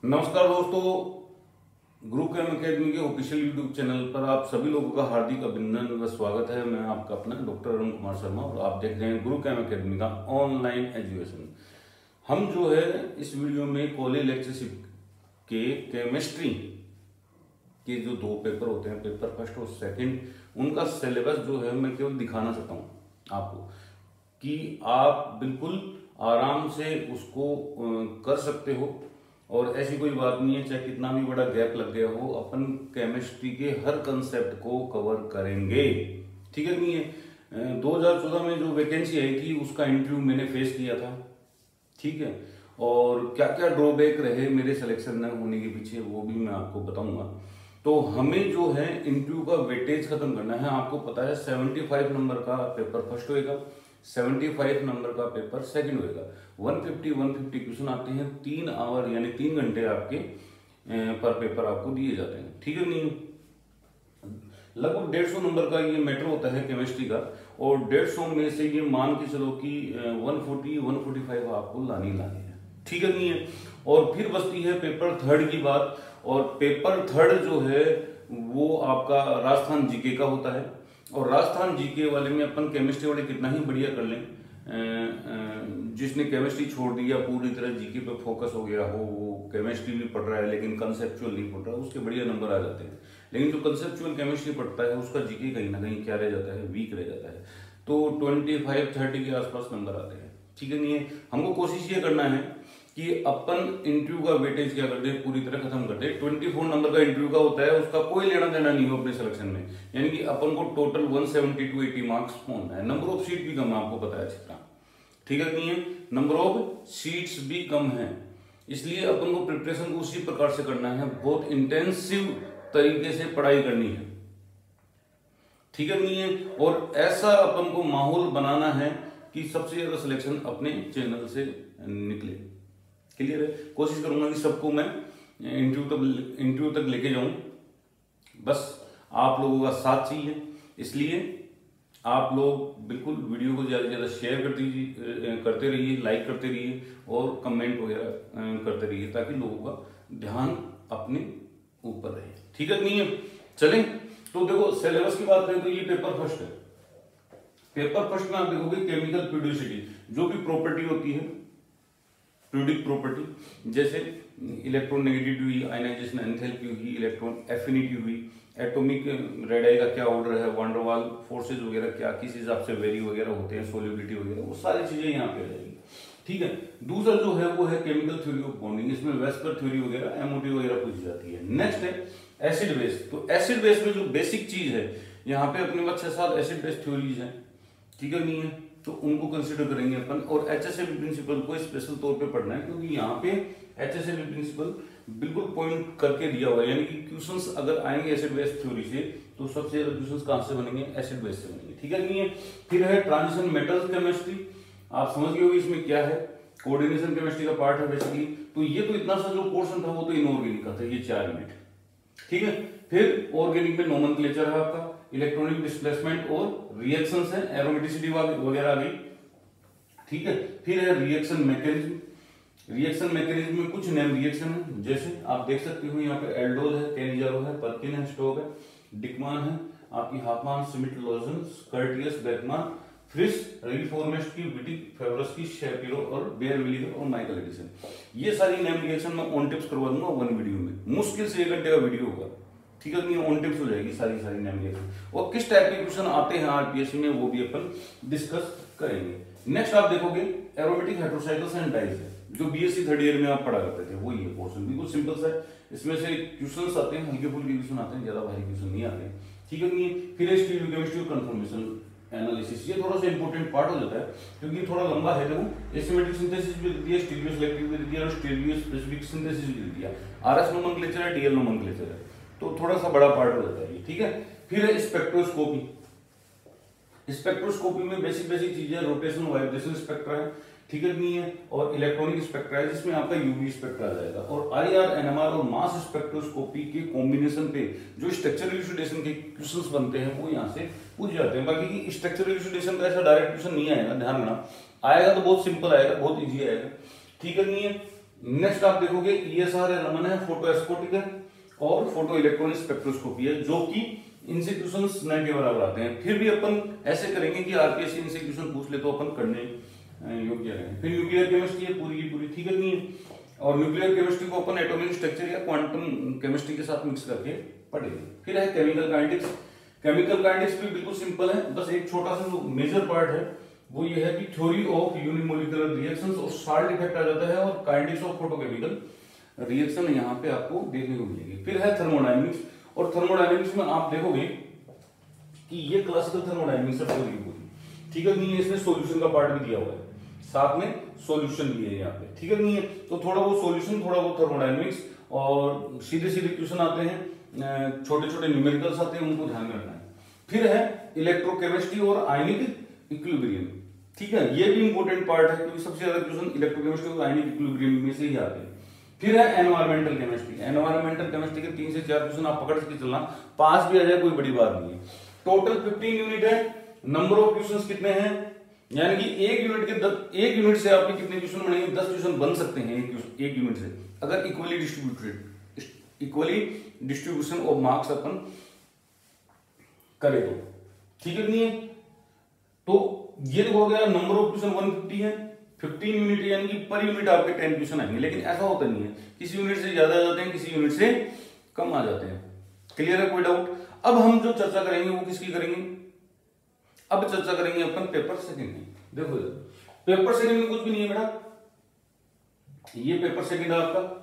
नमस्कार दोस्तों, Guru Chem academy के ऑफिशियल यूट्यूब चैनल पर आप सभी लोगों का हार्दिक अभिनंदन व स्वागत है। मैं आपका अपना डॉक्टर अरुण कुमार शर्मा और आप देख रहे हैं गुरु केम अकेडमी का ऑनलाइन एजुकेशन। हम जो है इस वीडियो में कॉलेज लेक्चरशिप के केमिस्ट्री के जो दो पेपर होते हैं, पेपर फर्स्ट और सेकंड, उनका सिलेबस जो है मैं केवल दिखाना चाहता हूँ आपको कि आप बिल्कुल आराम से उसको कर सकते हो। और ऐसी कोई बात नहीं है, चाहे कितना भी बड़ा गैप लग गया हो, अपन केमिस्ट्री के हर कंसेप्ट को कवर करेंगे। ठीक है, नहीं है 2014 में जो वैकेंसी आई थी उसका इंटरव्यू मैंने फेस किया था। ठीक है, और क्या क्या ड्रॉबैक रहे मेरे सिलेक्शन न होने के पीछे वो भी मैं आपको बताऊंगा। तो हमें जो है इंटरव्यू का वेटेज खत्म करना है। आपको पता है 75 नंबर का पेपर फर्स्ट होएगा, 75 नंबर का पेपर सेकंड होएगा। 150 क्वेश्चन आते हैं, 3 आवर यानी 3 घंटे आपके पर पेपर आपको दिए जाते हैं। ठीक है, नहीं लगभग 150 नंबर का ये मैटर होता है केमिस्ट्री का, और 150 में से ये मान के चलो कि 145 आपको लानी है। ठीक है, नहीं है। और फिर बचती है पेपर थर्ड की बात, और पेपर थर्ड जो है वो आपका राजस्थान जीके का होता है। और राजस्थान जीके वाले में अपन केमिस्ट्री वाले कितना ही बढ़िया कर लें, जिसने केमिस्ट्री छोड़ दिया, पूरी तरह जीके पे फोकस हो गया हो, वो केमिस्ट्री भी पढ़ रहा है लेकिन कंसेप्चुअल नहीं पढ़ रहा, उसके बढ़िया नंबर आ जाते हैं। लेकिन जो कंसेप्चुअल केमिस्ट्री पढ़ता है उसका जीके कहीं ना कहीं क्या रह जाता है, वीक रह जाता है। तो 25-30 के आसपास नंबर आते हैं। ठीक है, नहीं है। हमको कोशिश ये करना है कि अपन इंटरव्यू का वेटेज क्या कर दे, पूरी तरह खत्म कर दे। 24 नंबर का इंटरव्यू का होता है, उसका कोई लेना देना नहीं हो अपने सिलेक्शन में, यानी कि अपन को टोटल 170 to 80 मार्क्स होना है। नंबर ऑफ सीट भी कम है, आपको पता है अच्छी तरह। ठीक है, नहीं है, नंबर ऑफ सीट्स भी कम है, इसलिए अपन को प्रिपरेशन को उसी प्रकार से करना है, बहुत इंटेंसिव तरीके से पढ़ाई करनी है। ठीक है, नहीं है। और ऐसा अपन को माहौल बनाना है कि सबसे ज्यादा सिलेक्शन अपने चैनल से निकले। क्लियर है। कोशिश करूंगा कि सबको मैं इंटरव्यू तक लेके जाऊं, बस आप लोगों का साथ चाहिए। इसलिए आप लोग बिल्कुल वीडियो को ज्यादा से ज्यादा शेयर करते रहिए, लाइक करते रहिए और कमेंट वगैरह करते रहिए, ताकि लोगों का ध्यान अपने ऊपर रहे। ठीक है, नहीं है। चलें, तो देखो सिलेबस की बात करें तो ये पेपर फर्स्ट है। पेपर फर्स्ट में आप देखोगे केमिकल फ्लूइडिसिटी, जो भी प्रॉपर्टी होती है, फ्लूइडिक प्रॉपर्टी, जैसे इलेक्ट्रोनेगेटिविटी हुई, आयनाइजेशन एंथैल्पी हुई, इलेक्ट्रॉन एफिनिटी हुई, एटॉमिक रेडाई का क्या ऑर्डर है, वान डेर वाल फोर्सेज वगैरह क्या किस हिसाब से वेरी वगैरह होते हैं, सोल्युबिलिटी वगैरह, वो सारी चीजें यहाँ पे आ जाएंगी। ठीक है। दूसरा जो है वो है केमिकल थ्योरी ऑफ बॉन्डिंग, इसमें वेस्पर थ्योरी वगैरह, एमओटी वगैरह पूछी जाती है। नेक्स्ट है एसिड बेस। तो एसिड बेस में जो बेसिक चीज है, यहाँ पे अपने पास 6-7 एसिड बेस थ्योरीज है। ठीक है, नहीं है, तो उनको कंसिडर करेंगे अपन। और एचएसएबी प्रिंसिपल को स्पेशल तौर पे पढ़ना है, क्योंकि यहाँ पे एचएसएबी प्रिंसिपल बिल्कुल पॉइंट करके दिया हुआ है, यानी कि क्वेश्चंस अगर आएंगे एसिड बेस थ्योरी से तो सबसे ज्यादा क्वेश्चंस कहां से बनेंगे, एसिड बेस से बनेंगे। ठीक है, नहीं है। फिर है ट्रांजिशन मेटल्स केमिस्ट्री, आप समझ गए होंगे इसमें क्या है, कोऑर्डिनेशन केमिस्ट्री का पार्ट है बेसिकली। तो ये तो इतना सा जो पोर्शन था वो तो इनऑर्गेनिक का था, ये 4 यूनिट। ठीक है। फिर ऑर्गेनिक में नोमेनक्लेचर है आपका, इलेक्ट्रॉनिक डिस्प्लेसमेंट और रिएक्शंस है, एरोमेटिसिटी वगैरह आ गई। ठीक है। फिर है रिएक्शन मैकेनिज्म। रिएक्शन मैकेनिज्म में कुछ नेम रिएक्शन है, जैसे आप देख सकते हो यहाँ पे एल्डोल है, कैनिजारो है, पर्किन है, स्टोव है, डिकमान है, आपकी Hofmann, Schmidt, Lossen, Curtius, Beckmann, Fries, Reformatsky की, विटिक, फेवरस की, शेपिरो और बेयर विलिगर और माइकल एडिसन। ये सारी नेम रिएक्शन मैं ऑन टिप्स करवा दूंगा 1 वीडियो में, मुश्किल से 1 घंटे का वीडियो होगा। ठीक है, नहीं ऑन टिप्स हो जाएगी सारी नेम रिएक्शन, और किस टाइप के क्वेश्चन आते हैं आरपीएससी में वो भी अपन डिस्कस करेंगे। नेक्स्ट आप देखोगे एरोमेटिक हाइड्रोसाइक्ल्स एंड डाइज है, जो बीएससी 3rd ईयर में आप पढ़ा करते थे, वो ये पोर्शन बिल्कुल सिंपल सा है। इसमें से क्वेश्चंस आते हैं, हल्के फुल्के क्वेश्चन आते हैं, ज्यादा भारी क्वेश्चन नहीं आते। ठीक है, नहीं। फिर स्टीरियोकेमिस्ट्री और कंफर्मेशन एनालिसिस, ये थोड़ा सा इंपॉर्टेंट पार्ट हो जाता है क्योंकि थोड़ा लंबा है। देखो एसिमेट्रिक सिंथेसिस भी दी है, स्टीरियो सिलेक्टिव भी दी है और स्टीरियो स्पेसिफिक सिंथेसिस भी दी है। आरएस नोमेनक्लेचर है, डीएल नोमेनक्लेचर है, तो थोड़ा सा बड़ा पार्ट हो जाता है ये। ठीक है। फिर है स्पेक्ट्रोस्कोपी। स्पेक्ट्रोस्कोपी में बेसिक चीजें, रोटेशन, वाइब्रेशन स्पेक्ट्रा है। ठीक है, नहीं है। और इलेक्ट्रॉनिक स्पेक्ट्रा है, जिसमें आपका यूवी स्पेक्ट्रा आ जाएगा। और आईआर, एनएमआर और मास स्पेक्ट्रोस्कोपी के कॉम्बिनेशन पे जो स्ट्रक्चरल इल्यूसिडेशन के क्वेश्चंस बनते हैं वो यहाँ से पूछ जाते हैं। बाकी की स्ट्रक्चरल इल्यूसिडेशन का ऐसा डायरेक्ट क्वेश्चन नहीं आएगा, ध्यान रखना। आएगा तो बहुत सिंपल आएगा, बहुत ईजी आएगा। ठीक है, नहीं है। नेक्स्ट आप देखोगे ESR है, रमन है, फोटो एस्कोटिक है और फोटो इलेक्ट्रॉनिक स्पेक्ट्रोस्कोपी है, जो कि इंस्टीट्यूशंस न के बराबर आते हैं। फिर भी अपन ऐसे करेंगे कि आरपीएससी इंस्टीट्यूशन पूछ ले तो अपन करने योग्य रहेंगे। फिर न्यूक्लियर केमिस्ट्री है पूरी की पूरी, ठीक है नहीं है, और न्यूक्लियर केमिस्ट्री को अपन एटॉमिक स्ट्रक्चर या क्वांटम केमिस्ट्री के साथ मिक्स करके पढ़ेंगे। फिर है केमिकल काइनेटिक्स। केमिकल काइनेटिक्स भी बिल्कुल सिंपल है, बस एक छोटा सा जो मेजर पार्ट है वो ये है कि थ्योरी ऑफ यूनिमोलिकुलर रिएक्शंस और साल्ट इफेक्ट आ जाता है, और काइनेटिक्स ऑफ फोटोकेमिकल रिएक्शन यहाँ पे आपको देखने को मिलेगी। फिर है थर्मोडायनेमिक्स, और थर्मोडायनेमिक्स में आप देखोगे कि ये क्लासिकल थर्मोडायनेमिक्स है पूरी पूरी, ठीक है नहीं है, इसमें सॉल्यूशन का पार्ट भी दिया हुआ है, साथ में सॉल्यूशन भी है यहाँ पे, ठीक है नहीं है, तो थोड़ा वो सॉल्यूशन थोड़ा वो थर्मोडायनेमिक्स, और सीधे सीधे क्वेश्चन आते हैं, छोटे छोटे न्यूमेरिकल्स आते हैं, उनको ध्यान में रखना है। फिर है इलेक्ट्रोकेमिस्ट्री और आयनिक इक्विलिब्रियम, ठीक है, ये भी इंपॉर्टेंट पार्ट है क्योंकि सबसे ज्यादा क्वेश्चन इलेक्ट्रोकेमिस्ट्री और आयनिक इक्विलिब्रियम में से ही आते हैं। फिर है एनवायरमेंटल केमिस्ट्री। एनवायरमेंटल केमिस्ट्री के 3 से 4 क्वेश्चन आप पकड़ के चलना, पास भी आ जाए कोई बड़ी बात नहीं है। टोटल 15 यूनिट है, नंबर ऑफ क्वेश्चंस कितने हैं, यानी कि एक यूनिट से आपके कितने क्वेश्चन बनेंगे, 10 क्वेश्चन बन सकते हैं एक यूनिट से, अगर इक्वली डिस्ट्रीब्यूशन ऑफ मार्क्स अपन करे तो, ठीक है नहीं है। तो ये हो गया नंबर ऑफ क्वेश्चन 150 है, 15 यूनिट यानी कि पर यूनिट आपके 10 क्वेश्चन आएंगे, लेकिन ऐसा होता नहीं है, किसी यूनिट से ज्यादा आ जाते हैं, किसी यूनिट से कम आ जाते हैं। क्लियर है, कोई डाउट? अब हम जो चर्चा करेंगे वो किसकी करेंगे, अब चर्चा करेंगे अपन पेपर सेकंड की। देखो पेपर सेकंड में कुछ भी नहीं है बेटा, ये पेपर सेकंड है आपका।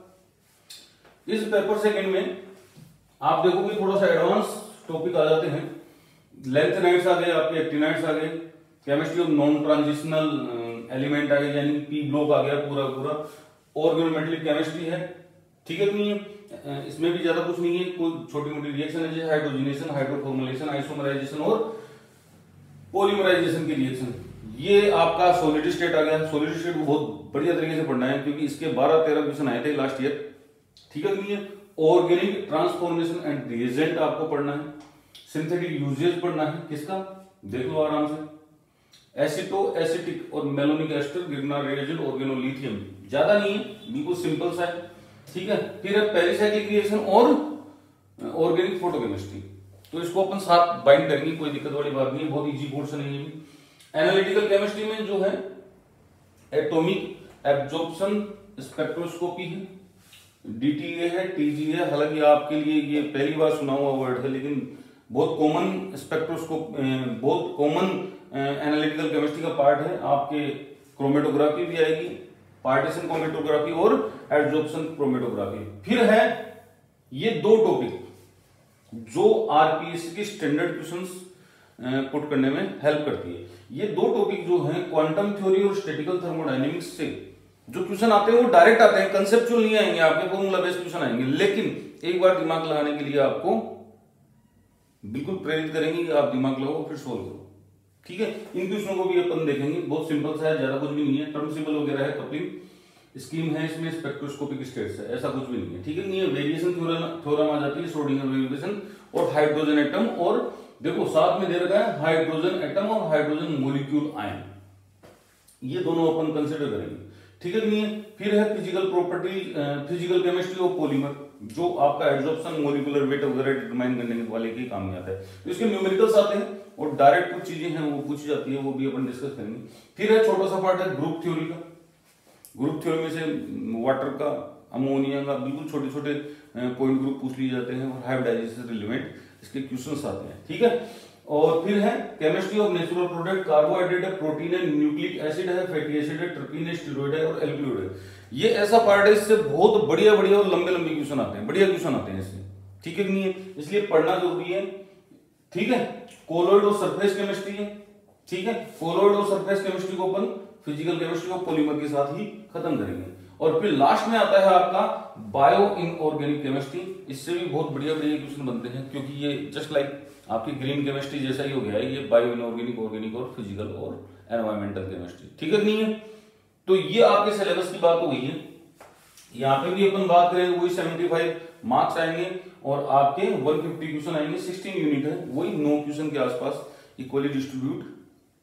इस पेपर सेकंड में आप देखोगे थोड़ा सा एडवांस टॉपिक आ जाते हैं, लेंथेनाइड्स आ गए आपके, एक्टिनाइड्स आ गए, chemistry of non transitional element आ गए यानी पी ब्लॉक आ गया पूरा पूरा, ऑर्गेनोमेटेलिक केमिस्ट्री है, ठीक है नहीं है, इसमें भी ज्यादा कुछ नहीं है, कोई छोटी मोटी रिएक्शन है जैसे हाइड्रोजनेशन, हाइड्रोफॉर्मुलेशन, आइसोमराइजेशन और पॉलीमराइजेशन की रिएक्शन। ये आपका सॉलिड स्टेट आ गया। सॉलिड स्टेट को बहुत बढ़िया तरीके से पढ़ना है क्योंकि इसके 12-13 क्वेश्चन आए थे लास्ट ईयर, ठीक है नहीं है। ऑर्गेनिक ट्रांसफॉर्मेशन एंड रिएजेंट आपको पढ़ना है, सिंथेटिक यूजेज पढ़ना है, किसका देख लो आराम से, एसिटो एसिटिक और malonic ester, Grignard reagent, organolithium, ज्यादा नहीं है, बिल्कुल सिंपल सा है, ठीक है। फिर है पेरिसाइक्लिक रिएक्शन और ऑर्गेनिक फोटोकेमिस्ट्री, तो इसको अपन साथ बाइंड करेंगे, कोई दिक्कत वाली बात नहीं है, बहुत इजी पोर्शन है ये भी। एनालिटिकल केमिस्ट्री में जो है एटॉमिक एब्जॉर्प्शन स्पेक्ट्रोस्कोपी है, डीटीए है, टीजीए है, हालांकि आपके लिए ये पहली बार सुना हुआ वर्ड है, लेकिन बहुत कॉमन स्पेक्ट्रोस्कोप, बहुत कॉमन एनालिटिकल केमिस्ट्री का पार्ट है। आपके क्रोमेटोग्राफी भी आएगी, पार्टीशन क्रोमेटोग्राफी और एब्जॉर्प्शन क्रोमेटोग्राफी। फिर है ये 2 टॉपिक जो आरपीएससी के स्टैंडर्ड क्वेश्चंस पुट करने में हेल्प करती है। ये 2 टॉपिक जो हैं क्वांटम थ्योरी और स्टैटिकल थर्मोडायनेमिक्स से जो क्वेश्चन आते हैं वो डायरेक्ट आते हैं, कंसेप्चुअल नहीं आएंगे, आपके फॉर्मूला बेस्ड क्वेश्चन आएंगे, लेकिन एक बार दिमाग लगाने के लिए आपको बिल्कुल प्रेरित करेंगे कि आप दिमाग लगाओ फिर सोल्व करो, ठीक है। इन क्वेश्चनों को भी अपन देखेंगे, बहुत सिंपल सा है, ज्यादा कुछ भी नहीं है, टर्मसिबल वगैरह है, कपलिंग स्कीम है, इसमें स्पेक्ट्रोस्कोपिक स्टेट्स है, ऐसा कुछ भी नहीं है, ठीक है नहीं है। वेरिएशन थ्योरम आ जाती है, श्रोडिंगर वेरिएशन और हाइड्रोजन एटम, और देखो साथ में दे रखा है हाइड्रोजन एटम और हाइड्रोजन मोलिक्यूल आयन, ये दोनों अपन कंसिडर करेंगे, ठीक है नहीं है। फिर है physical property, physical chemistry of polymer, जो आपका एब्जॉर्प्शन, मोलिकुलर वेट वगैरह डिटरमाइन करने वाले के काम में आता है, तो इसके न्यूमेरिकल्स आते हैं और डायरेक्ट कुछ चीजें हैं वो पूछी जाती है, वो भी अपन डिस्कस करेंगे। फिर है छोटा सा पार्ट है ग्रुप थ्योरी का, ग्रुप थ्योरी में से वाटर का, अमोनिया का, बिल्कुल छोटे छोटे पॉइंट ग्रुप पूछ लिए जाते हैं और हाइब्रिडाइजेशन से रिलेवेंट इसके क्वेश्चंस आते हैं, ठीक है। और फिर है chemistry of natural product, carbohydrate है, प्रोटीन है, न्यूक्लिक एसिड है, फैटी एसिड है, ट्रिपीन है, स्टेरॉइड है और एल्कलॉइड है। ये ऐसा पार्ट है, इससे बहुत बढ़िया बढ़िया और लंबे लंबे क्वेश्चन आते हैं, बढ़िया क्वेश्चन आते हैं इससे, ठीक है नहीं है, इसलिए पढ़ना जरूरी है, ठीक है। कोलोइड और सरफेस केमिस्ट्री है, ठीक है, कोलोइड और सरफेस केमिस्ट्री को अपन फिजिकल केमिस्ट्री और पॉलीमर के साथ ही खत्म करेंगे। और फिर लास्ट में आता है आपका बायो इनऑर्गेनिक केमिस्ट्री, इससे भी बहुत बढ़िया बढ़िया क्वेश्चन बनते हैं, क्योंकि ये जस्ट लाइक आपकी ग्रीन केमिस्ट्री जैसा ही हो गया है, ये बायो इनऑर्गेनिक, ऑर्गेनिक और फिजिकल और एनवायरमेंटल केमिस्ट्री, ठीक है नहीं है। तो ये आपके सिलेबस की बात हो गई है। यहाँ पे भी अपन बात करें वही 75 मार्क्स आएंगे और आपके 150 क्वेश्चन आएंगे, 16 यूनिट है, वही 9 क्वेश्चन के आसपास इक्वली डिस्ट्रीब्यूट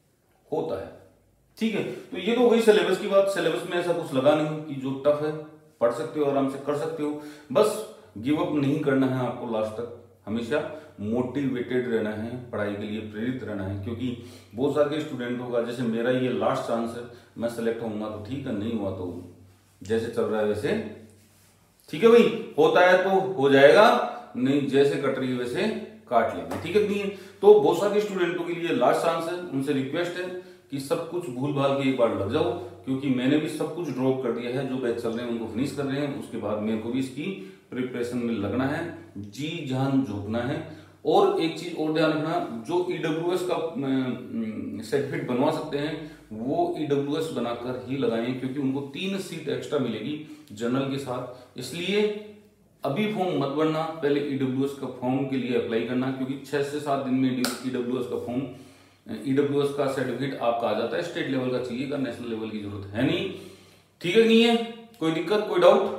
होता है, ठीक है। तो ये तो वही सिलेबस की बात, सिलेबस में ऐसा कुछ लगा नहीं कि जो टफ है, पढ़ सकते हो, आराम से कर सकते हो। बस गिव अप नहीं करना है आपको, लास्ट तक हमेशा मोटिवेटेड रहना है, पढ़ाई के लिए प्रेरित रहना है, क्योंकि बहुत सारे स्टूडेंटों का, जैसे मेरा ये लास्ट चांस है, मैं सेलेक्ट होऊंगा तो ठीक है, नहीं हुआ तो जैसे चल रहा है वैसे ठीक है भाई, होता है तो हो जाएगा, नहीं जैसे कट रही है वैसे काट लेंगे, ठीक है नहीं है। तो बहुत सारे स्टूडेंटों के लिए लास्ट चांस है, उनसे रिक्वेस्ट है कि सब कुछ भूल भाल के एक बार लग जाओ, क्योंकि मैंने भी सब कुछ ड्रॉप कर दिया है, जो बैच चल रहे हैं उनको फिनिश कर रहे हैं, उसके बाद मेरे को भी इसकी प्रिपरेशन में लगना है, जी जान झोंकना है। और एक चीज और ध्यान रखना, जो ईडब्ल्यूएस का सर्टिफिकेट बनवा सकते हैं वो ईडब्ल्यूएस बनाकर ही लगाएं, क्योंकि उनको 3 सीट एक्स्ट्रा मिलेगी जनरल के साथ। इसलिए अभी फॉर्म मत भरना, पहले ईडब्ल्यूएस का फॉर्म के लिए अप्लाई करना, क्योंकि 6 से 7 दिन में ईडब्ल्यूएस का फॉर्म, ईडब्ल्यूएस का सर्टिफिकेट आपका आ जाता है। स्टेट लेवल का चाहिएगा, नेशनल लेवल की जरूरत है नहीं, ठीक है नहीं है। कोई दिक्कत, कोई डाउट?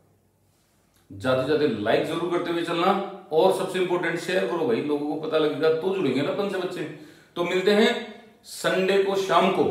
जाते जाते लाइक जरूर करते हुए चलना, और सबसे इंपॉर्टेंट शेयर करो भाई, लोगों को पता लगेगा तो जुड़ेंगे ना अपन से बच्चे। तो मिलते हैं संडे को शाम को,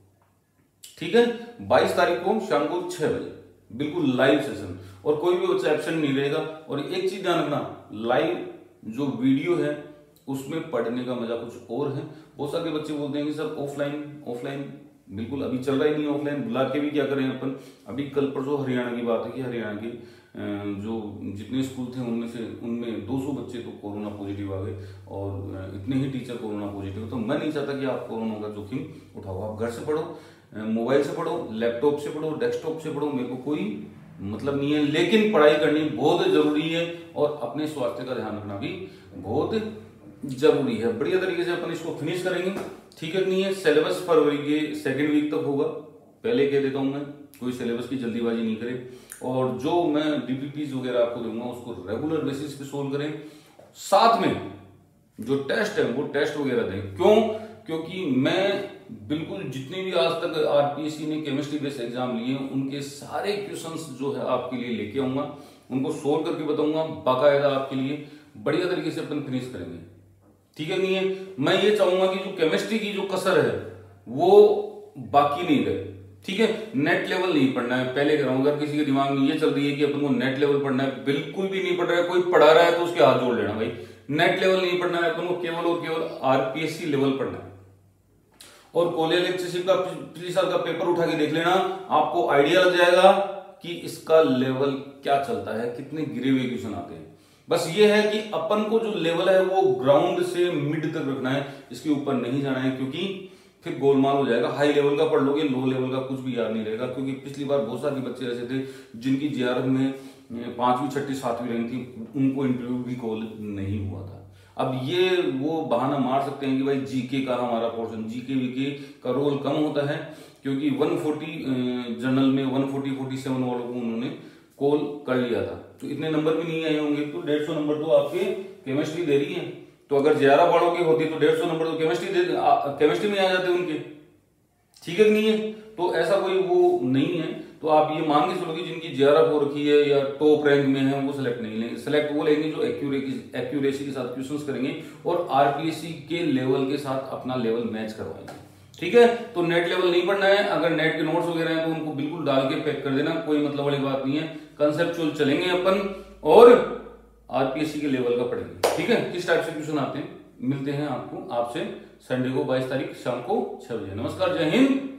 ठीक है, 22 तारीख को शाम को 6 बजे, बिल्कुल लाइव सेशन, और कोई भी बच्चा एब्सेंट नहीं रहेगा। और एक चीज ध्यान रखना, लाइव जो वीडियो है उसमें पढ़ने का मजा कुछ और है। बहुत सारे बच्चे बोलते हैं कि सर ऑफलाइन बिल्कुल अभी चल रहा ही नहीं, ऑफलाइन बुला के भी क्या करें अपन। अभी कल परसों हरियाणा की बात है कि हरियाणा के जो जितने स्कूल थे उनमें 200 बच्चे तो कोरोना पॉजिटिव आ गए, और इतने ही टीचर कोरोना पॉजिटिव। तो मैं नहीं चाहता कि आप कोरोना का जोखिम उठाओ, आप घर से पढ़ो, मोबाइल से पढ़ो, लैपटॉप से पढ़ो, डेस्कटॉप से पढ़ो, मेरे को कोई मतलब नहीं है, लेकिन पढ़ाई करनी बहुत जरूरी है, और अपने स्वास्थ्य का ध्यान रखना भी बहुत जरूरी है। बढ़िया तरीके से अपन इसको फिनिश करेंगे, ठीक है नहीं है। सिलेबस फरवरी के 2nd वीक तक होगा, पहले कह देता हूं मैं, कोई सिलेबस की जल्दीबाजी नहीं करे, और जो मैं डीपीपीज वगैरह आपको दूंगा उसको रेगुलर बेसिस पे सोल्व करें, साथ में जो टेस्ट है वो टेस्ट वगैरह दें। क्यों? क्योंकि मैं बिल्कुल जितने भी आज तक आरपीएससी ने केमिस्ट्री बेस्ड एग्जाम लिए उनके सारे क्वेश्चंस जो है आपके लिए लेके आऊंगा, उनको सोल्व करके बताऊंगा बाकायदा आपके लिए, बढ़िया तरीके से अपन फिनिश करेंगे, ठीक है नहीं है। मैं ये चाहूंगा कि जो केमिस्ट्री की जो कसर है वो बाकी नहीं रहे, ठीक है। नेट लेवल नहीं पढ़ना है, पहले कह रहा हूं, अगर किसी के दिमाग में ये चल रही है कि अपन को नेट लेवल पढ़ना है, बिल्कुल भी नहीं पढ़ रहा है, कोई पढ़ा रहा है तो उसके हाथ जोड़ लेना भाई। नेट लेवल नहीं पढ़ना है अपन को, केवल और केवल आरपीएससी लेवल पढ़ना है। और कॉलेज लेक्चरशिप का पिछले साल का पेपर उठा के देख लेना, आपको आइडिया लग जाएगा कि इसका लेवल क्या चलता है, कितने गिरे हुए क्वेश्चन आते हैं। बस ये है कि अपन को जो लेवल है वो ग्राउंड से मिड तक रखना है, इसके ऊपर नहीं जाना है, क्योंकि फिर गोलमाल हो जाएगा। हाई लेवल का पढ़ लोगे, लो लेवल का कुछ भी याद नहीं रहेगा, क्योंकि पिछली बार बहुत सारे बच्चे ऐसे थे जिनकी जेआरएफ में 5वीं 6वीं 7वीं रैंक थी, उनको इंटरव्यू भी कॉल नहीं हुआ था। अब ये वो बहाना मार सकते हैं कि भाई जीके का हमारा पोर्शन, जीके वीके का रोल कम होता है, क्योंकि 140 जनरल में 147 वालों को उन्होंने कॉल कर लिया था, तो इतने नंबर भी नहीं आए होंगे, तो 150 नंबर तो आपके केमिस्ट्री दे रही है। तो अगर जेआरएफ वालों की होती तो 150 नंबर तो केमिस्ट्री में आ जाते उनके, ठीक है नहीं है। तो ऐसा कोई वो नहीं है, तो आप ये मान के चलो कि जिनकी जेआरएफ हो रखी है या टॉप रैंक में है वो सिलेक्ट नहीं लेंगे, सिलेक्ट वो लेंगे जो एक्यूरेसी के साथ क्वेश्चंस करेंगे और आरपीएससी के लेवल के साथ अपना लेवल मैच करवाएंगे, ठीक है। तो नेट लेवल नहीं पढ़ना है, अगर नेट के नोट्स वगैरह हैं तो उनको बिल्कुल डाल के पैक कर देना, कोई मतलब वाली बात नहीं है। कंसेप्चुअल चलेंगे अपन और आरपीएससी के लेवल का पढ़ेंगे, ठीक है। किस टाइप से क्वेश्चन आते हैं, मिलते हैं आपसे संडे को 22 तारीख शाम को 6 बजे। नमस्कार, जय हिंद।